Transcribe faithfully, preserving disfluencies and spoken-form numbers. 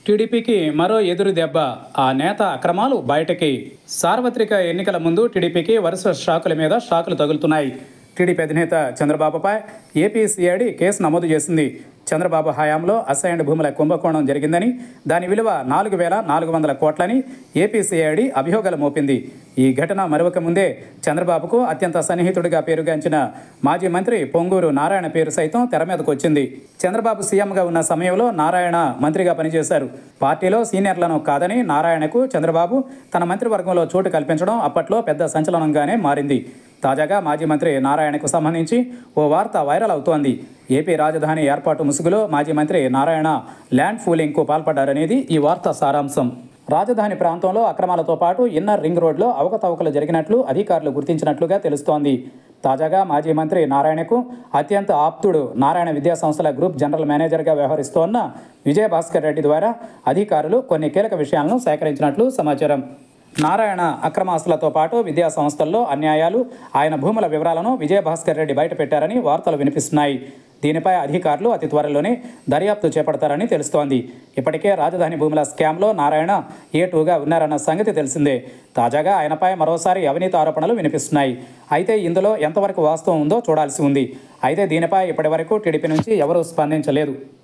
టీడీపీకి మరో ఎదురు దెబ్బ. ఆ నేత అక్రమాలు బయటకి. సార్వత్రిక ఎన్నికల ముందు టీడీపీకి వరుస షాకుల మీద షాకులు తగులుతున్నాయి. టీడీపీ అధినేత చంద్రబాబుపై ఏపీ సిఐడి కేసు నమోదు చేసింది. చంద్రబాబు హయాంలో అసైన్డ్ భూముల కుంభకోణం జరిగిందని, దాని విలువ నాలుగు వేల నాలుగు వందల కోట్లని ఏపీ సిఐడి అభియోగాలు మోపింది. ఈ ఘటన మరొక ముందే చంద్రబాబుకు అత్యంత సన్నిహితుడిగా పేరుగాంచిన మాజీ మంత్రి పొంగూరు నారాయణ పేరు సైతం తెర మీదకు వచ్చింది. చంద్రబాబు సీఎంగా ఉన్న సమయంలో నారాయణ మంత్రిగా పనిచేశారు. పార్టీలో సీనియర్లను కాదని నారాయణకు చంద్రబాబు తన మంత్రివర్గంలో చోటు కల్పించడం అప్పట్లో పెద్ద సంచలనంగానే మారింది. తాజాగా మాజీ మంత్రి నారాయణకు సంబంధించి ఓ వార్త వైరల్ అవుతోంది. ఏపీ రాజధాని ఏర్పాటు ముసుగులో మాజీ మంత్రి నారాయణ ల్యాండ్ పూలింగ్కు పాల్పడ్డారనేది ఈ వార్త సారాంశం. రాజధాని ప్రాంతంలో అక్రమాలతో పాటు ఇన్నర్ రింగ్ రోడ్లో అవకతవకలు జరిగినట్లు అధికారులు గుర్తించినట్లుగా తెలుస్తోంది. తాజాగా మాజీ మంత్రి నారాయణకు అత్యంత ఆప్తుడు నారాయణ విద్యాసంస్థల గ్రూప్ జనరల్ మేనేజర్గా వ్యవహరిస్తోన్న విజయభాస్కర్ రెడ్డి ద్వారా అధికారులు కొన్ని కీలక విషయాలను సేకరించినట్లు సమాచారం. నారాయణ అక్రమాస్తులతో పాటు విద్యా సంస్థల్లో అన్యాయాలు, ఆయన భూముల వివరాలను విజయభాస్కర్ రెడ్డి బయటపెట్టారని వార్తలు వినిపిస్తున్నాయి. దీనిపై అధికారులు అతి త్వరలోనే దర్యాప్తు చేపడతారని తెలుస్తోంది. ఇప్పటికే రాజధాని భూముల స్కామ్లో నారాయణ ఏ టూగా ఉన్నారన్న సంగతి తెలిసిందే. తాజాగా ఆయనపై మరోసారి అవినీతి ఆరోపణలు వినిపిస్తున్నాయి. అయితే ఇందులో ఎంతవరకు వాస్తవం ఉందో చూడాల్సి ఉంది. అయితే దీనిపై ఇప్పటి వరకు టీడీపీ నుంచి ఎవరూ స్పందించలేదు.